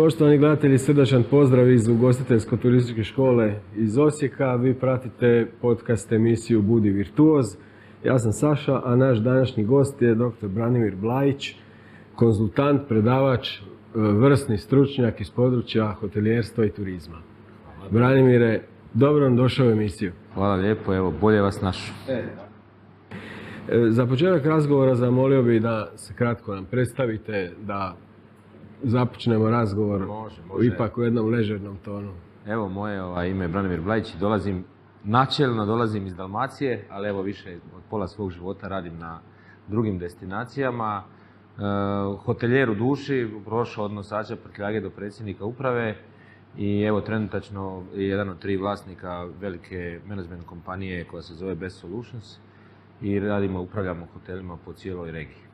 Poštovani gledatelji, srdačan pozdrav iz ugostiteljsko-turističke škole iz Osijeka. Vi pratite podcast emisiju Budi virtuoz. Ja sam Saša, a naš današnji gost je dr. Branimir Blajić, konzultant, predavač, vrsni stručnjak iz područja hotelijerstva i turizma. Branimire, dobro nam došao u emisiju. Hvala lijepo, evo, bolje vas našao. Za početak razgovora zamolio bih da se kratko nam predstavite, da započnemo razgovor ipak u jednom ležernom tonu. Evo, moje ime je Branimir Blajić, načelno dolazim iz Dalmacije, ali evo više od pola svog života radim na drugim destinacijama. Hoteljer u duši, prošao od nosača prtljage do predsjednika uprave i evo trenutačno je jedan od 3 vlasnika velike menadžment kompanije koja se zove Best Solutions i upravljamo hotelima po cijeloj regiji.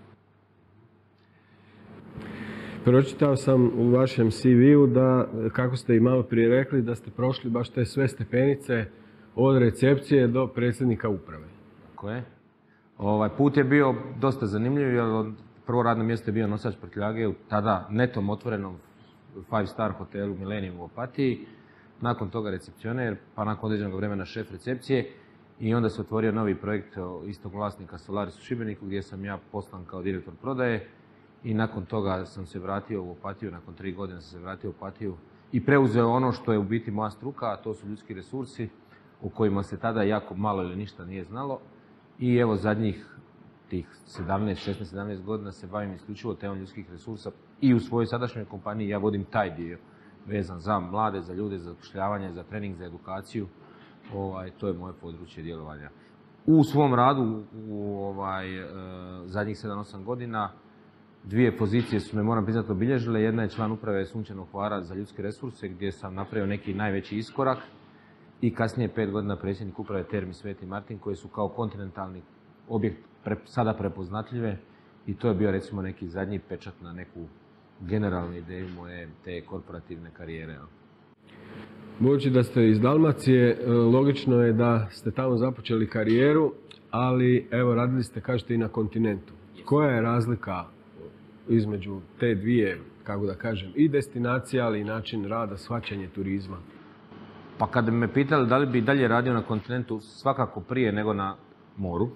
Pročitao sam u vašem CV-u da, kako ste i malo prije rekli, da ste prošli baš te sve stepenice od recepcije do predsjednika uprave. Tako je. Put je bio dosta zanimljiv, jer prvo radno mjesto je bio nosač prtljage u tada netom otvorenom 5-star hotelu Millennium u Opatiji. Nakon toga recepcioner, pa nakon određenog vremena šef recepcije. I onda se otvorio novi projekt istog vlasnika Solaris u Šibeniku, gdje sam ja poslan kao direktor prodaje. I nakon toga sam se vratio u Opatiju, nakon 3 godine sam se vratio u Opatiju i preuzeo ono što je u biti moja struka, a to su ljudski resursi, o kojima se tada jako malo ili ništa nije znalo. I evo zadnjih tih 16-17 godina se bavim isključivo temom ljudskih resursa i u svojoj sadašnjoj kompaniji ja vodim taj dio vezan za mlade, za ljude, za zapošljavanje, za trening, za edukaciju. To je moje područje djelovanja. U svom radu u zadnjih 7-8 godina 2 pozicije su me, moram priznati, obilježile. Jedna je član uprave Sunčanog Hvara za ljudske resurse, gdje sam napravio neki najveći iskorak, i kasnije 5 godina predsjednik uprave Termi Sveti Martin, koji su kao kontinentalni objekt sada prepoznatljive, i to je bio recimo neki zadnji pečat na neku generalnu ideju moje te korporativne karijere. Budući da ste iz Dalmacije, logično je da ste tamo započeli karijeru, ali evo radili ste, kažete, i na kontinentu. Koja je razlika između te dvije, kako da kažem, i destinacija, ali i način rada, shvaćanje turizma? Pa kad bi me pitali da li bi dalje radio na kontinentu, svakako prije nego na moru.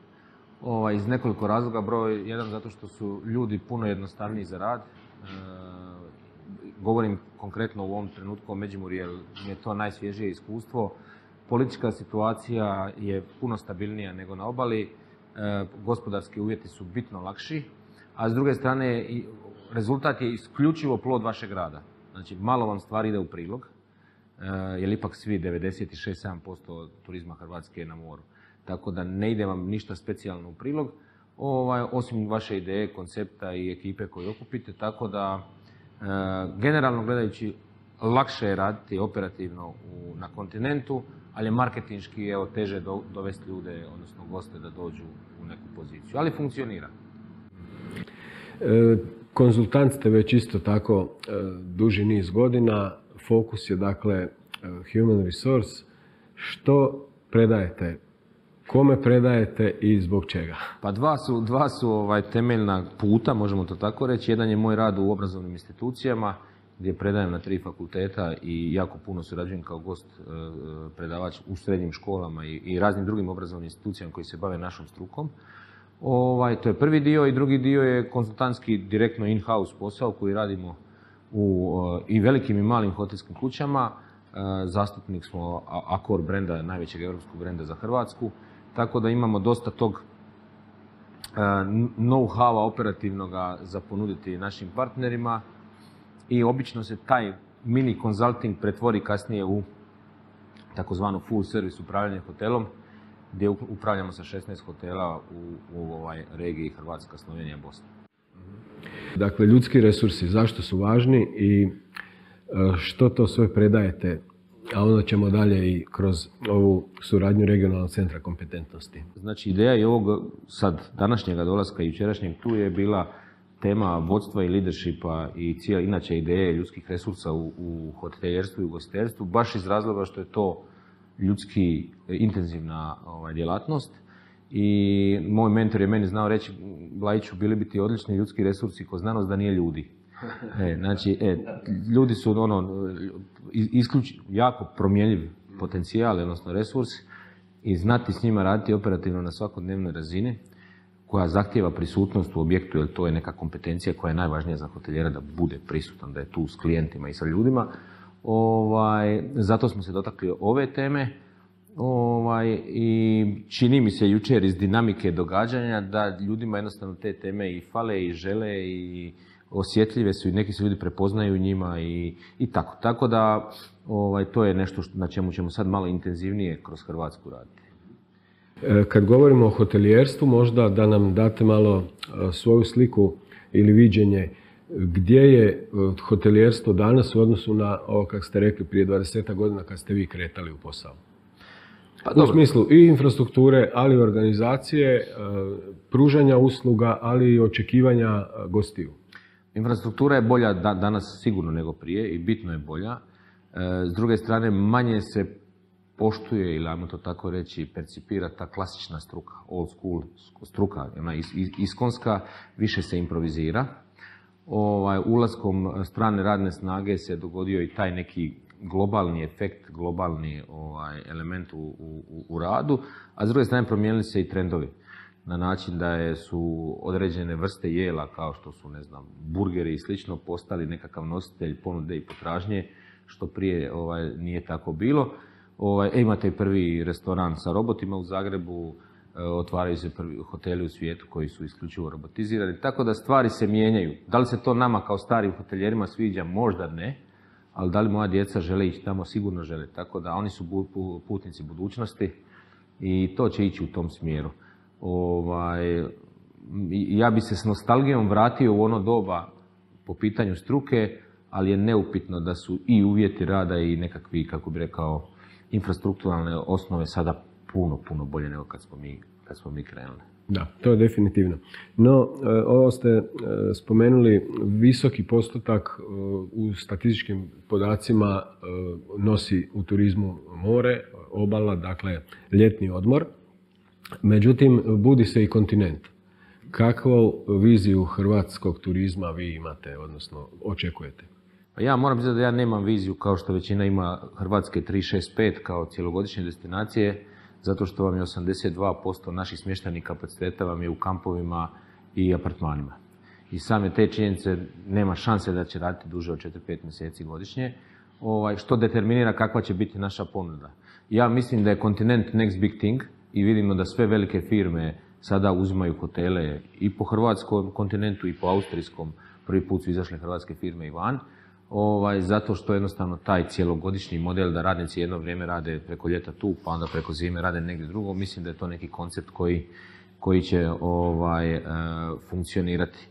Iz nekoliko razloga. Broj 1, zato što su ljudi puno jednostavniji za rad. Govorim konkretno u ovom trenutku o Međimurju, jer mi je to najsvježije iskustvo. Politička situacija je puno stabilnija nego na obali. Gospodarski uvjeti su bitno lakši. A s druge strane, rezultat je isključivo plod vašeg rada. Znači, malo vam stvari ide u prilog, jer ipak svi 96-7% turizma Hrvatske je na moru. Tako da ne ide vam ništa specijalno u prilog, osim vaše ideje, koncepta i ekipe koju okupite. Tako da, generalno gledajući, lakše je raditi operativno na kontinentu, ali je marketinški teže dovesti ljude, odnosno goste, da dođu u neku poziciju. Ali funkcionira. Konzultant ste već isto tako duži niz godina. Fokus je dakle human resource. Što predajete? Kome predajete i zbog čega? Pa dva su temeljna puta, možemo to tako reći. Jedan je moj rad u obrazovnim institucijama, gdje predajem na 3 fakulteta i jako puno surađujem kao gost predavač u srednjim školama i raznim drugim obrazovnim institucijama koji se bave našom strukom. To je prvi dio, i drugi dio je konzultantski, direktno in-house posao koji radimo u i velikim i malim hotelskim kućama. Zastupnik smo Accor brenda, najvećeg europskog brenda za Hrvatsku, tako da imamo dosta tog know-howa operativnoga za ponuditi našim partnerima, i obično se taj mini consulting pretvori kasnije u takozvanu full service upravljanje hotelom, gdje upravljamo sa 16 hotela u regiji Hrvatska, Slovenija, Bosna. Dakle, ljudski resursi, zašto su važni i što to sve predajete, a onda ćemo dalje i kroz ovu suradnju regionalnog centra kompetentnosti. Znači, ideja je ovog sad današnjega dolaska i jučerašnjeg tu je bila tema vodstva i leadershipa i cijela inače ideje ljudskih resursa u hotelijerstvu i ugostiteljstvu, baš iz razloga što je to ljudski intenzivna djelatnost. I moj mentor je meni znao reći: Blajiću, bili bi ti odlični ljudski resursi ko znanost da nije ljudi. Znači, ljudi su jako promjenjiv potencijal, odnosno resurs, i znati s njima raditi operativno na svakodnevnoj razini, koja zahtijeva prisutnost u objektu, jer to je neka kompetencija koja je najvažnija za hotelijera, da bude prisutan, da je tu s klijentima i sa ljudima. Zato smo se dotakli ove teme. I čini mi se jučer iz dinamike događanja da ljudima jednostavno te teme i fale i žele i osjetljive su i neki se ljudi prepoznaju njima i tako. Tako da to je nešto na čemu ćemo sad malo intenzivnije kroz Hrvatsku raditi. Kad govorimo o hotelijerstvu, možda da nam date malo svoju sliku ili viđenje gdje je hotelijerstvo danas u odnosu na ovo, kako ste rekli, prije 20 godina kad ste vi kretali u posao. U smislu i infrastrukture, ali i organizacije, pružanja usluga, ali i očekivanja gostiju. Infrastruktura je bolja danas sigurno nego prije i bitno je bolja. S druge strane, manje se poštuje, ili ajmo to tako reći, percipira ta klasična struka, old school struka, ona iskonska, više se improvizira. Ulaskom strane radne snage se dogodio i taj neki globalni efekt, globalni element u radu, a s druge strane promijenili se i trendovi na način da su određene vrste jela, kao što su, ne znam, burgeri i slično, postali nekakav nositelj ponude i potražnje, što prije nije tako bilo. Imate i prvi restoran sa robotima u Zagrebu, otvaraju se prvi hoteli u svijetu koji su isključivo robotizirani, tako da stvari se mijenjaju. Da li se to nama kao starim hoteljerima sviđa? Možda ne, ali da li moja djeca žele ići tamo? Sigurno žele, tako da oni su putnici budućnosti i to će ići u tom smjeru. Ja bi se s nostalgijom vratio u ono doba po pitanju struke, ali je neupitno da su i uvjeti rada i nekakvi, kako bi rekao, infrastrukturalne osnove sada puno bolje nego kad smo mi krenuli. Da, to je definitivno. No, ovo ste spomenuli, visoki postotak u statističkim podacima nosi u turizmu more, obala, dakle ljetni odmor. Međutim, budi se i kontinent. Kakvu viziju hrvatskog turizma vi imate, odnosno očekujete? Ja moram priznati da ja nemam viziju kao što većina ima Hrvatske 365 kao cjelogodišnje destinacije, zato što vam je 82% naših smještajnih kapaciteta vam je u kampovima i apartmanima. I same te činjenice nema šanse da će raditi duže od 4-5 mjeseci godišnje, što determinira kakva će biti naša ponuda. Ja mislim da je kontinent next big thing i vidimo da sve velike firme sada uzimaju hotele i po hrvatskom kontinentu i po austrijskom. Prvi put su izašle hrvatske firme i van. Zato što jednostavno taj cjelogodišnji model da radnici jedno vrijeme rade preko ljeta tu, pa onda preko zime rade negdje drugo, mislim da je to neki koncept koji će funkcionirati.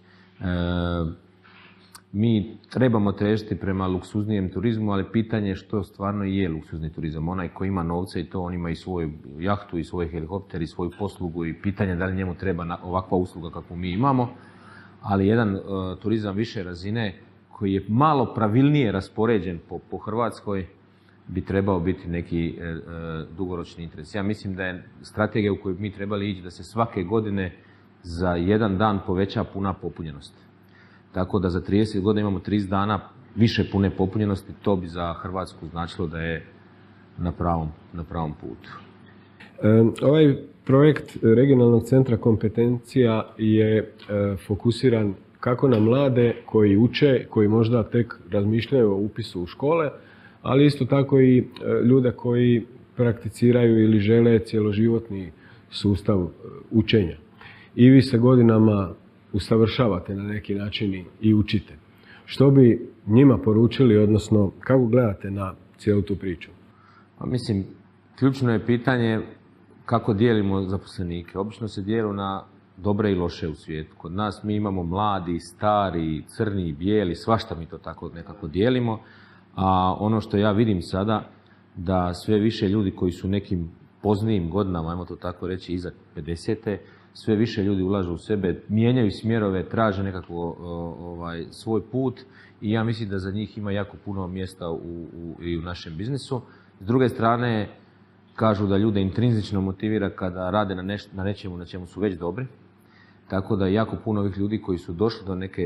Mi trebamo težiti prema luksuznijem turizmu, ali pitanje je što stvarno je luksuzni turizam. Onaj koji ima novce i to, on ima i svoju jahtu i svoj helikopter i svoju poslugu i pitanje da li njemu treba ovakva usluga kakvu mi imamo, ali jedan turizam više razine koji je malo pravilnije raspoređen po Hrvatskoj bi trebao biti neki dugoročni interes. Ja mislim da je strategija u kojoj mi trebali ići da se svake godine za jedan dan poveća puna popunjenost. Tako da za 30 godina imamo 30 dana više pune popunjenosti, to bi za Hrvatsku značilo da je na pravom putu. Ovaj projekt Regionalnog centra kompetencija je fokusiran kako na mlade koji uče, koji možda tek razmišljaju o upisu u škole, ali isto tako i ljude koji prakticiraju ili žele cjeloživotni sustav učenja. I vi se godinama usavršavate na neki način i učite. Što bi njima poručili, odnosno kako gledate na cijelu tu priču? Mislim, ključno je pitanje kako dijelimo zaposlenike. Obično se dijelu na dobre i loše u svijetu. Kod nas mi imamo mladi, stari, crni, bijeli, svašta mi to tako nekako dijelimo. A ono što ja vidim sada, da sve više ljudi koji su nekim poznijim godinama, ajmo to tako reći, iza 50. sve više ljudi ulažu u sebe, mijenjaju smjerove, traže nekako svoj put i ja mislim da za njih ima jako puno mjesta i u našem biznisu. S druge strane, kažu da ljude intrinzično motivira kada rade na nečemu na čemu su već dobri. Tako da jako puno ovih ljudi koji su došli do neke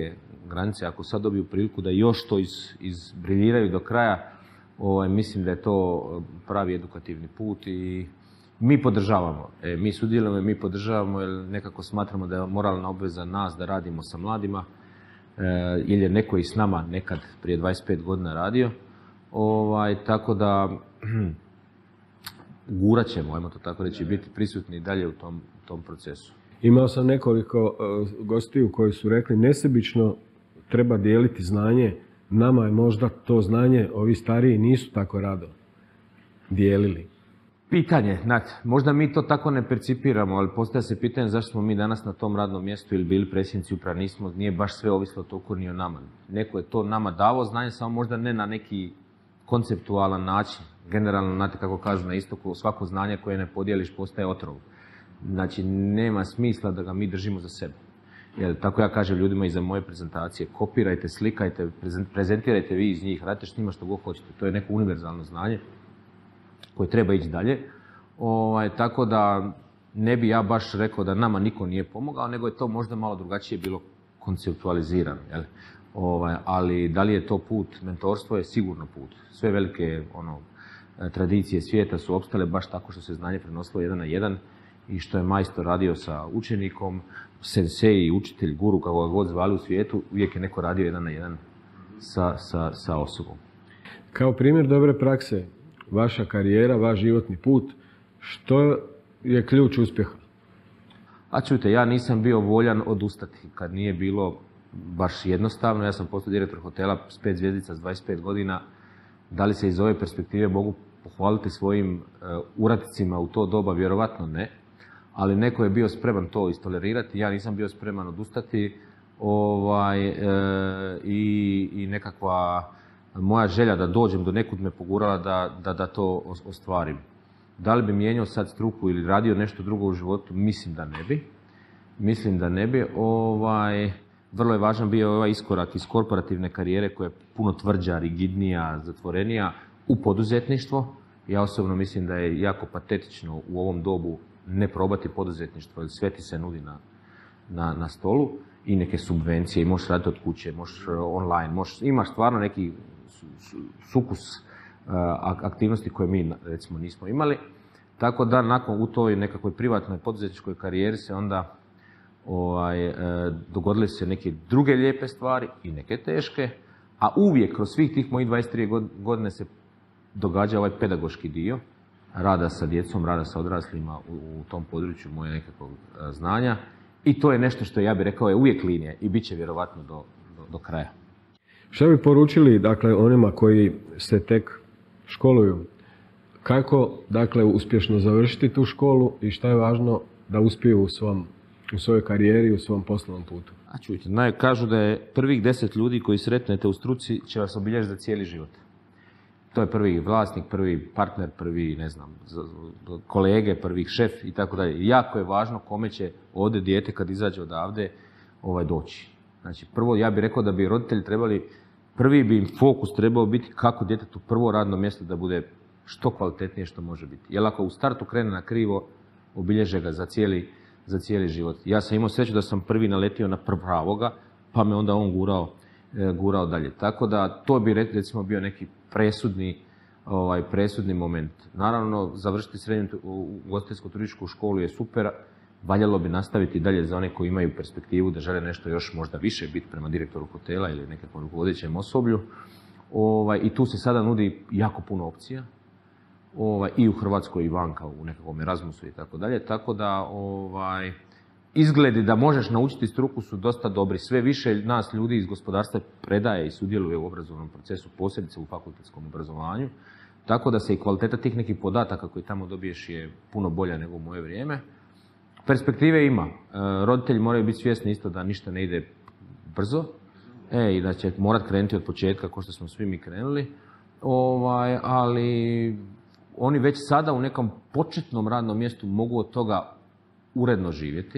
granice. Ako sad dobiju priliku da još to izbriljiraju do kraja, mislim da je to pravi edukativni put i mi podržavamo. Mi sudjelujemo i mi podržavamo jer nekako smatramo da je moralna obveza nas da radimo sa mladima, jer je neko i s nama nekad prije 25 godina radio. Tako da gurat ćemo, ajmo to tako reći, biti prisutni dalje u tom procesu. Imao sam nekoliko gostiju koji su rekli nesebično treba dijeliti znanje. Nama je možda to znanje, ovi stariji nisu tako rado dijelili. Pitanje, možda mi to tako ne percipiramo, ali postavlja se pitanje zašto smo mi danas na tom radnom mjestu ili bili predsjednici uprava, nije baš sve ovislo toliko ni o nama. Neko je to nama davo znanje, samo možda ne na neki konceptualan način. Generalno, znate kako kažu na istoku, svako znanje koje ne podijeliš postaje otrov. Znači, nema smisla da ga mi držimo za sebe. Jer tako ja kažem ljudima iza moje prezentacije, kopirajte, slikajte, prezentirajte vi iz njih, radite s njima što god hoćete. To je neko univerzalno znanje koje treba ići dalje. Tako da ne bi ja baš rekao da nama niko nije pomogao, nego je to možda malo drugačije bilo konceptualizirano. Jel? Ali da li je to put, mentorstvo je sigurno put. Sve velike tradicije svijeta su opstale baš tako što se znanje prenosilo jedan na jedan i što je majstor radio sa učenikom, sensei, učitelj, guru, kako ga god zvali u svijetu, uvijek je neko radio jedan na jedan sa osobom. Kao primjer dobre prakse, vaša karijera, vaš životni put, što je ključ uspjeha? A čujte, ja nisam bio voljan odustati kad nije bilo baš jednostavno. Ja sam postao direktor hotela s 5 zvjezdica s 25 godina. Da li se iz ove perspektive mogu pohvaliti svojim uradnicima u to doba? Vjerovatno ne. Ali neko je bio spreman to istolerirati. Ja nisam bio spreman odustati. I nekakva moja želja da dođem do nekud me pogurala da to ostvarim. Da li bi mijenjao sad struku ili radio nešto drugo u životu? Mislim da ne bi. Vrlo je važan bio ovaj iskorak iz korporativne karijere koja je puno tvrđa, rigidnija, zatvorenija u poduzetništvo. Ja osobno mislim da je jako patetično u ovom dobu ne probati poduzetništvo, jer sve ti se nudi na stolu i neke subvencije i možeš raditi od kuće, možeš online, imaš stvarno neki sukus aktivnosti koje mi recimo nismo imali. Tako da nakon u toj nekakvoj privatnoj poduzetničkoj karijeri se onda dogodile se neke druge lijepe stvari i neke teške, a uvijek kroz svih tih mojih 23 godine se događa ovaj pedagoški dio rada sa djecom, rada sa odraslima u tom području moje nekakvog znanja i to je nešto što ja bih rekao je uvijek linija i bit će vjerovatno do kraja. Što bi poručili onima koji se tek školuju? Kako uspješno završiti tu školu i šta je važno da uspiju u svojoj karijeri i u svom poslovnom putu? A čujte, kažu da je prvih 10 ljudi koji sretnete u struci će vas obilježiti za cijeli život. To je prvi vlasnik, prvi partner, prvi, kolege, prvi šef i tako dalje. Jako je važno kome će ovdje dijete kad izađe odavde doći. Znači, prvo ja bih rekao da bi roditelji trebali, prvi bi im fokus trebao biti kako djetetu prvo radno mjesto da bude što kvalitetnije što može biti. Jer ako u startu krene na krivo, obilježe ga za cijeli život. Ja sam imao sreću da sam prvi naletio na pravoga, pa me onda on gurao dalje. Tako da to bi recimo bio neki presudni moment. Naravno, završiti srednju ugostiteljsko-turističku školu je super, valjalo bi nastaviti dalje za one koji imaju perspektivu da žele nešto još možda više biti prema direktoru hotela ili nekakvom rukovodećem osoblju. I tu se sada nudi jako puno opcija. I u Hrvatskoj i vanka u nekakvom Erasmusu i tako dalje. Tako da izgledi da možeš naučiti struku su dosta dobri. Sve više nas ljudi iz gospodarstva predaje i sudjeluje u obrazovnom procesu, posebice u fakultetskom obrazovanju. Tako da se i kvaliteta tih nekih podataka koje tamo dobiješ je puno bolja nego u moje vrijeme. Perspektive ima. Roditelji moraju biti svjesni isto da ništa ne ide brzo i da će morati krenuti od početka kao što smo svi mi krenuli. Ali oni već sada u nekom početnom radnom mjestu mogu od toga uredno živjeti,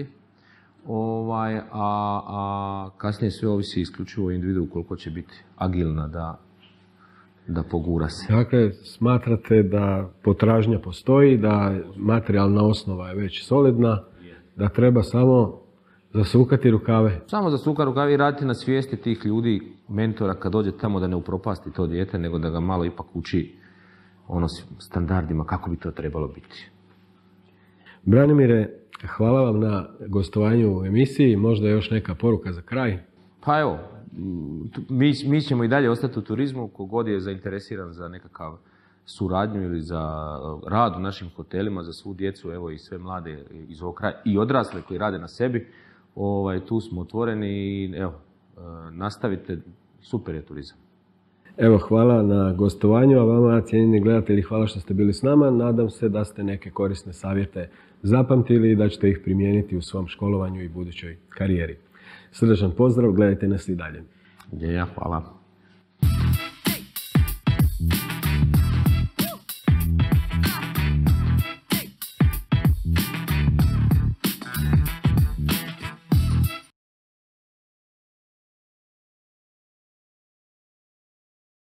a kasnije sve ovisi isključivo o individu koliko će biti agilna da pogura se. Dakle, smatrate da potražnja postoji, da materijalna osnova je već solidna, da treba samo Zasukati rukave. Samo zasukati rukave i raditi na svijesti tih ljudi, mentora, kad dođe tamo da ne upropasti to dijete, nego da ga malo ipak uči standardima kako bi to trebalo biti. Branimire, hvala vam na gostovanju u emisiji. Možda još neka poruka za kraj? Pa evo, mi ćemo i dalje ostati u turizmu, kogod je zainteresiran za nekakav suradnju ili za rad u našim hotelima, za svu djecu, evo i sve mlade iz ovog kraja i odrasle koji rade na sebi. Tu smo otvoreni i evo, nastavite, super je turizam. Evo, hvala na gostovanju, a vama, cijenjeni gledatelji, hvala što ste bili s nama. Nadam se da ste neke korisne savjete zapamtili i da ćete ih primijeniti u svom školovanju i budućoj karijeri. Srdačan pozdrav, gledajte nas i dalje. Ja, hvala.